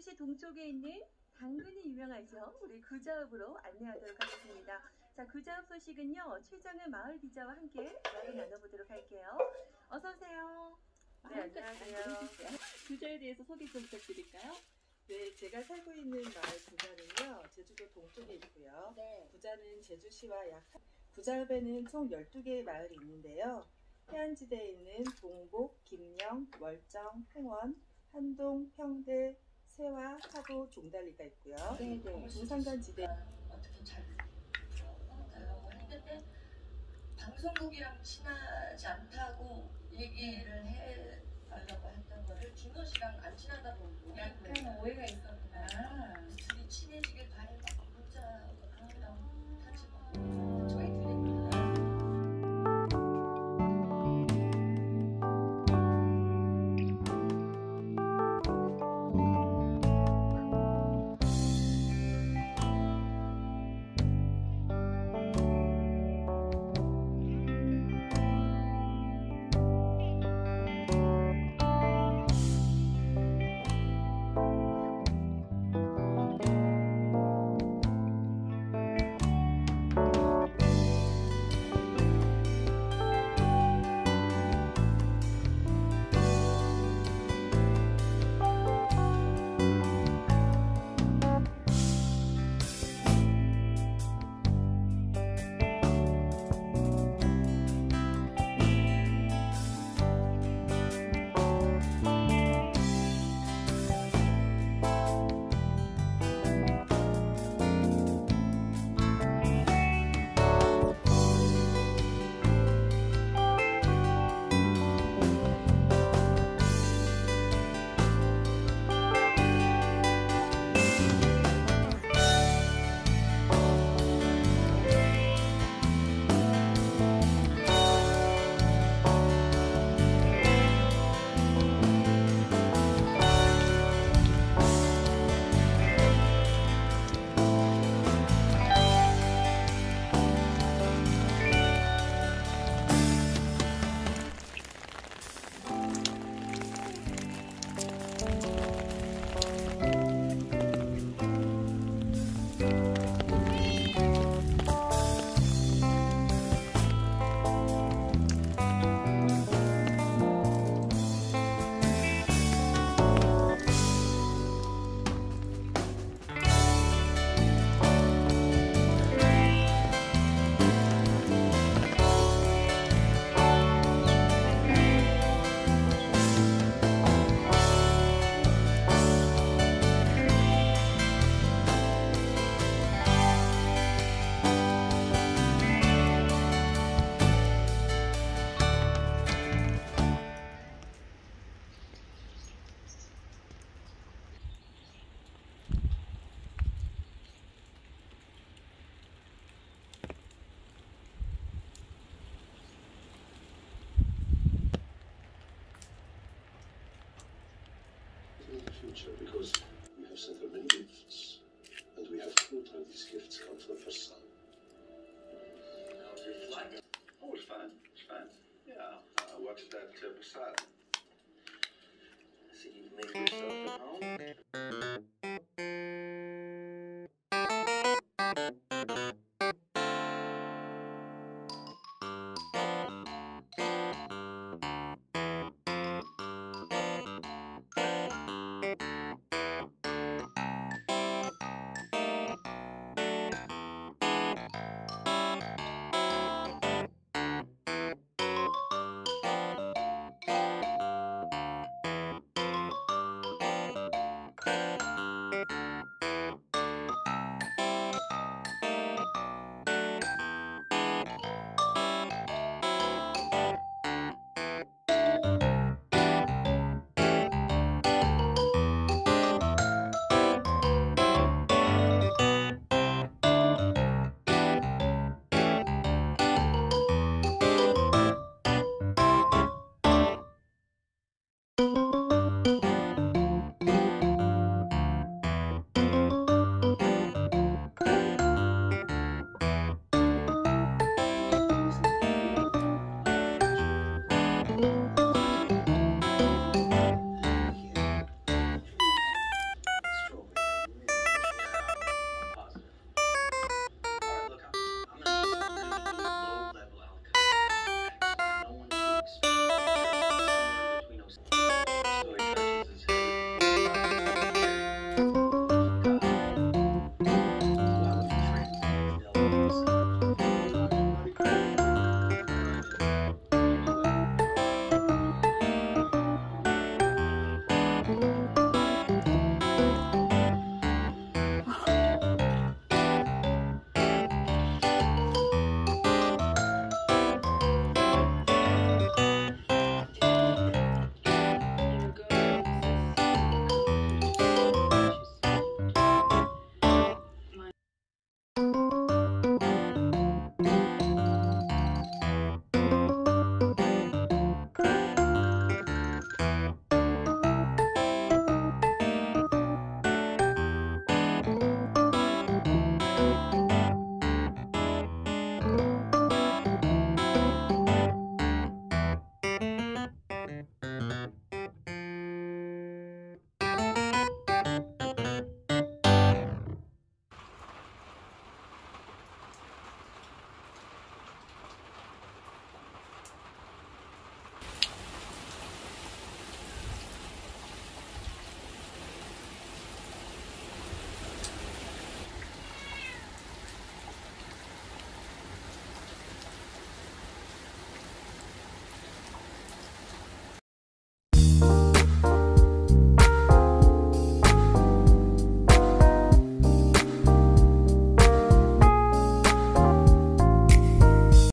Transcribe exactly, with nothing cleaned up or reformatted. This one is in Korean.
부자시 동쪽에 있는 당근이 유명하죠. 우리 구자읍으로 안내하도록 하겠습니다. 자, 구자읍 소식은요. 최정은 마을 기자와 함께 이야기 나눠보도록 할게요. 어서 오세요. 네, 안녕하세요. 구자에 대해서 소개 좀 부탁드릴까요? 네, 제가 살고 있는 마을 구자는요, 제주도 동쪽에 있고요. 네. 구자는 제주시와 약 구자읍에는 총 열두 개의 마을이 있는데요. 해안지대에 있는 동복, 김영, 월정, 흥원, 한동, 평대, 세화, 하도, 종달리가 있고요. 네, 네. 중산간 지대 어떻게 잘 풀어나가려고 했는데 방송국이랑 친하지 않다고 얘기를 해달라고 했던 거를 준호 씨랑 안 친하다 보고 약간 오해가 있었구나. 둘이 친해지길 바래서 문자 하느라고 같이 막 저희 둘이 future because we have sent her many gifts and we have no time these gifts come for the first time. How did you like it? Oh, it's fine. It's fine. Yeah, I watched that uh, Passat.